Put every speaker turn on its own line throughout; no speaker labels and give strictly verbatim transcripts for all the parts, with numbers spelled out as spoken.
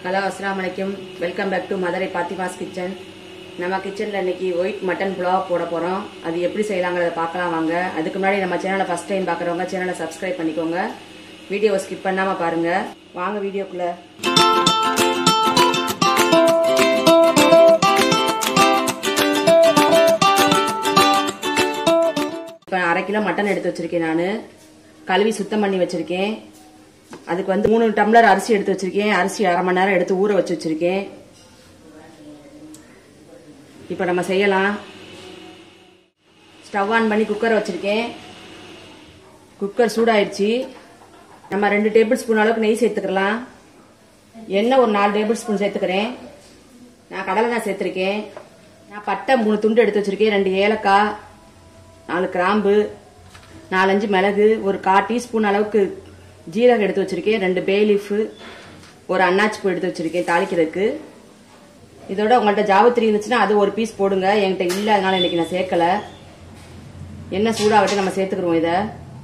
Hello அஸ்ஸலாமு அலைக்கும். Welcome back to Madurai Fathima's kitchen. நம்ம கிச்சனில் இன்னைக்கு ஒயிட் மட்டன் புலாவ் போட போகிறோம். அது எப்படி செய்யலாங்கிறத பார்க்கலாம் வாங்க. அதுக்கு முன்னாடி நம்ம சேனலை ஃபஸ்ட் டைம் பார்க்குறவங்க சேனலை சப்ஸ்கிரைப் பண்ணிக்கோங்க. வீடியோவை ஸ்கிப் பண்ணாமல் பாருங்கள். வாங்க வீடியோக்குள்ளே. இப்போ அரை கிலோ மட்டன் எடுத்து வச்சுருக்கேன். நான் கழுவி சுத்தம் பண்ணி வச்சுருக்கேன். அதுக்கு வந்து மூணு டம்ளர் அரிசி எடுத்து வச்சிருக்கேன். அரிசி அரை மணி நேரம் எடுத்து ஊற வச்சு வச்சிருக்கேன். இப்போ நம்ம செய்யலாம். ஸ்டவ் ஆன் பண்ணி குக்கரை வச்சிருக்கேன். குக்கர் சூடாயிடுச்சு. நம்ம ரெண்டு டேபிள் ஸ்பூன் அளவுக்கு நெய் சேர்த்துக்கலாம். எண்ணெய் ஒரு நாலு டேபிள் ஸ்பூன் சேர்த்துக்கிறேன். நான் கடலெண்ணெய் சேர்த்துருக்கேன். நான் பட்டை மூணு துண்டு எடுத்து வச்சிருக்கேன். ரெண்டு ஏலக்காய், நாலு கிராம்பு, நாலஞ்சு மிளகு, ஒரு கால் டீஸ்பூன் அளவுக்கு ஜீரகம் எடுத்து வச்சிருக்கேன். ரெண்டு பே லீஃபு, ஒரு அன்னாச்சி பூ எடுத்து வச்சிருக்கேன் தாளிக்கிறதுக்கு. இதோட உங்கள்கிட்ட ஜாவத்திரி இருந்துச்சுன்னா அது ஒரு பீஸ் போடுங்க. என்கிட்ட இல்லை, அதனால இன்னைக்கு நான் சேர்க்கல. எண்ணெய் சூடாகட்டும், நம்ம சேர்த்துக்கிறோம். இதை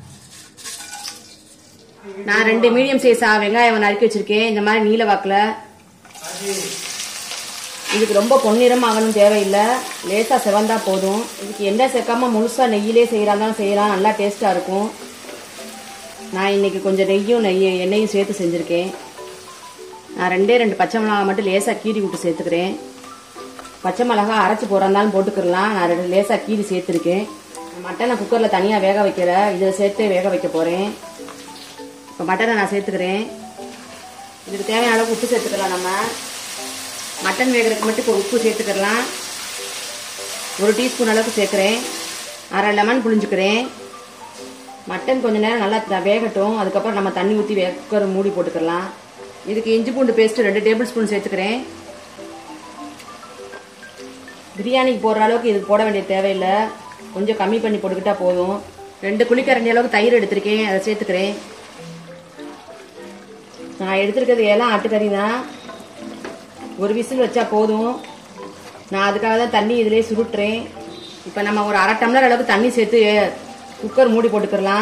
நான் ரெண்டு மீடியம் சைஸா வெங்காயம் நறுக்கி வச்சிருக்கேன். இந்த மாதிரி நீல வாக்குல. இதுக்கு ரொம்ப பொன்னிறம் ஆகணும் தேவையில்லை, லேசா செவந்தா போதும். இதுக்கு எண்ணெய் சேர்க்காம முழுசா நெய்யிலே செய்யறாலும் செய்யலாம், நல்லா டேஸ்டா இருக்கும். நான் இன்னைக்கு கொஞ்சம் நெய்யும் நெய் எண்ணெயும் சேர்த்து செஞ்சுருக்கேன். நான் ரெண்டே ரெண்டு பச்சை மிளகா மட்டும் லேசாக கீரி விட்டு சேர்த்துக்கிறேன். பச்சை மிளகா அரைச்சி போகிறதாலும் போட்டுக்கிடலாம். நான் ரெண்டு லேசாக கீரி சேர்த்துருக்கேன். மட்டனை குக்கரில் தனியாக வேக வைக்கல, இதை சேர்த்து வேக வைக்க போகிறேன். இப்போ மட்டனை நான் சேர்த்துக்கிறேன். இதுக்கு தேவையான அளவுக்கு உப்பு சேர்த்துக்கலாம். நம்ம மட்டன் வேகிறதுக்கு மட்டும் இப்போ உப்பு சேர்த்துக்கலாம். ஒரு டீஸ்பூன் அளவுக்கு சேர்க்குறேன். அரை லெமன் புழிஞ்சுக்கிறேன். மட்டன் கொஞ்ச நேரம் நல்லா வேகட்டும். அதுக்கப்புறம் நம்ம தண்ணி ஊற்றி குக்கர் மூடி போட்டுக்கலாம். இதுக்கு இஞ்சி பூண்டு பேஸ்ட் ரெண்டு டேபிள் ஸ்பூன் சேர்த்துக்கிறேன். பிரியாணிக்கு போடுற அளவுக்கு இதுக்கு போட வேண்டிய தேவையில்லை, கொஞ்சம் கம்மி பண்ணி போட்டுக்கிட்டா போதும். ரெண்டு குழிக்கரண்டி அளவுக்கு தயிர் எடுத்திருக்கேன், அதை சேர்த்துக்கிறேன். நான் எடுத்துருக்கிறது எல்லாம் ஆட்டுக்கறி தான். ஒரு விசில் வச்சா போதும். நான் அதுக்காக தான் தண்ணி இதிலே சுருட்டுறேன். இப்போ நம்ம ஒரு அரை டம்ளர் அளவுக்கு தண்ணி சேர்த்து குக்கர் மூடி போட்டுக்கலாம்.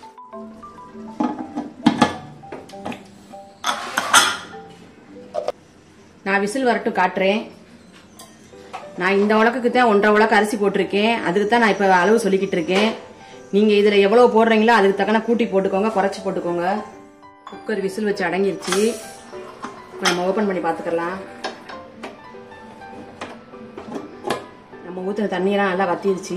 நான் விசில் வரட்டும் காட்டுறேன். நான் இந்த உலக்குக்கு தான் ஒன்றரை உலக்கு அரிசி போட்டிருக்கேன். அதுக்கு தான் நான் இப்போ அளவு சொல்லிக்கிட்டு இருக்கேன். நீங்கள் இதில் எவ்வளோ போடுறீங்களோ அதுக்கு தக்கன கூட்டி போட்டுக்கோங்க, குறைச்சி போட்டுக்கோங்க. குக்கர் விசில் வச்சு அடங்கிருச்சு. இப்போ நம்ம ஓப்பன் பண்ணி பார்த்துக்கலாம். நம்ம ஊற்றுன தண்ணியெல்லாம் நல்லா வத்திருச்சு.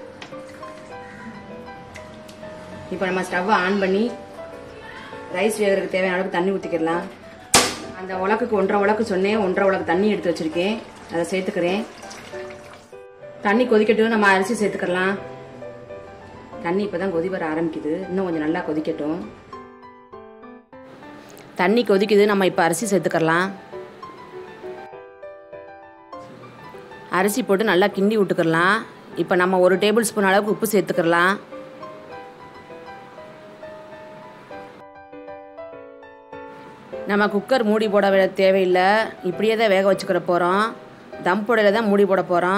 இப்போ நம்ம ஸ்டவ்வை ஆன் பண்ணி ரைஸ் வேகிறதுக்கு தேவையான அளவுக்கு தண்ணி ஊற்றிக்கிடலாம். அந்த உலக்குக்கு ஒன்றரை உலக்கு சொன்னேன், ஒன்றரை உலக்கு தண்ணி எடுத்து வச்சிருக்கேன், அதை சேர்த்துக்கிறேன். தண்ணி கொதிக்கட்டும், நம்ம அரிசி சேர்த்துக்கலாம். தண்ணி இப்போ தான் கொதி வர ஆரம்பிக்குது, இன்னும் கொஞ்சம் நல்லா கொதிக்கட்டும். தண்ணி கொதிக்குது, நம்ம இப்போ அரிசி சேர்த்துக்கலாம். அரிசி போட்டு நல்லா கிண்டி விட்டுக்கலாம். இப்போ நம்ம ஒரு டேபிள் ஸ்பூன் அளவுக்கு உப்பு சேர்த்துக்கலாம். நம்ம குக்கர் மூடி போட தேவையில்லை, இப்படியே தான் வேக வச்சுக்கிற போகிறோம். தம் போடையில் தான் மூடி போட போகிறோம்.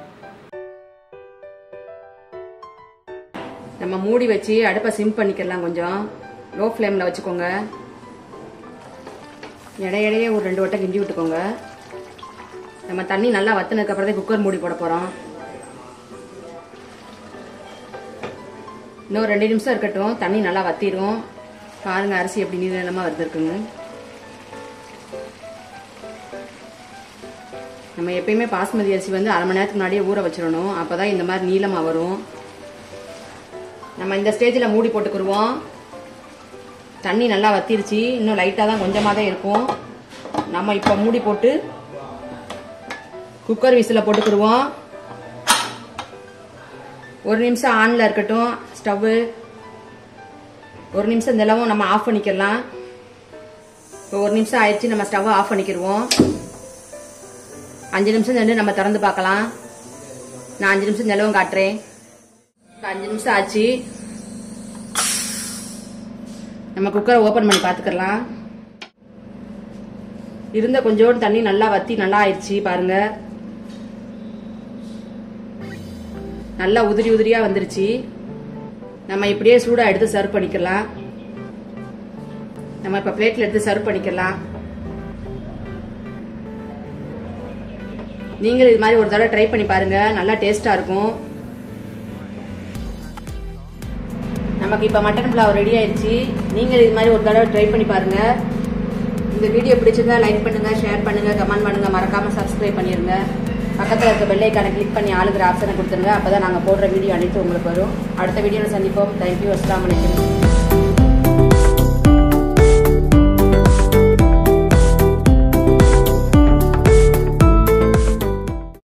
நம்ம மூடி வச்சு அடுப்பை சிம் பண்ணிக்கலாம். கொஞ்சம் லோ ஃப்ளேமில் வச்சுக்கோங்க. இடையிடையே ஒரு ரெண்டு வட்டம் கிண்டி விட்டுக்கோங்க. நம்ம தண்ணி நல்லா வத்தினதுக்கப்புறம் தான் குக்கர் மூடி போட போகிறோம். இன்னும் ரெண்டு நிமிஷம் இருக்கட்டும், தண்ணி நல்லா வத்திரும். பாருங்கள் அரிசி எப்படி நீளமாக வருதுருக்குங்க. நம்ம எப்பயுமே பாஸ்மதி அரிசி வந்து அரை மணி நேரத்துக்கு முன்னாடியே ஊற வச்சிடணும், அப்போ தான் இந்த மாதிரி நீளமாக வரும். நம்ம இந்த ஸ்டேஜில் மூடி போட்டுக்கிடுவோம். தண்ணி நல்லா வத்திருச்சு, இன்னும் லைட்டாக தான் கொஞ்சமாக தான் இருக்கும். நம்ம இப்போ மூடி போட்டு குக்கர் விசில் போட்டுக்கிடுவோம். ஒரு நிமிஷம் ஆனில் இருக்கட்டும் ஸ்டவ்வு. ஒரு நிமிஷம் இந்த அளவும் நம்ம ஆஃப் பண்ணிக்கலாம். இப்போ ஒரு நிமிஷம் ஆயிடுச்சு, நம்ம ஸ்டவ்வை ஆஃப் பண்ணிக்கிடுவோம். அஞ்சு நிமிஷம் நின்று நம்ம திறந்து பார்க்கலாம். நான் அஞ்சு நிமிஷம் நிலவும் காட்டுறேன். இப்போ அஞ்சு நிமிஷம் ஆச்சு, நம்ம குக்கரை ஓப்பன் பண்ணி பார்த்துக்கலாம். இருந்த கொஞ்சோண்டு தண்ணி நல்லா வத்தி நல்லா ஆயிடுச்சு பாருங்க. நல்லா உதிரி உதிரியா வந்துருச்சு. நம்ம இப்படியே சூடா எடுத்து சர்வ் பண்ணிக்கலாம். நம்ம இப்ப பிளேட்ல எடுத்து சர்வ் பண்ணிக்கலாம். நீங்கள் இது மாதிரி ஒரு தடவை ட்ரை பண்ணி பாருங்க, நல்லா டேஸ்டா இருக்கும். நமக்கு இப்போ மட்டன் புலாவ் ரெடி ஆயிடுச்சு. நீங்கள் இது மாதிரி ஒரு தடவை ட்ரை பண்ணி பாருங்க. இந்த வீடியோ பிடிச்சிருந்தா லைக் பண்ணுங்க, ஷேர் பண்ணுங்க, கமெண்ட் பண்ணுங்க, மறக்காம சப்ஸ்கிரைப் பண்ணிருங்க. பக்கத்தில் இருக்க பெல் ஐக்கானை கிளிக் பண்ணி ஆளுங்கிற ஆப்ஷனை கொடுத்துருங்க. அப்பதான் நாங்கள் போடுற வீடியோ அனைத்து உங்களுக்கு வரும். அடுத்த வீடியோவில் சந்திப்போம். தேங்க்யூ. அஸ்ஸலாமு அலைக்கும்.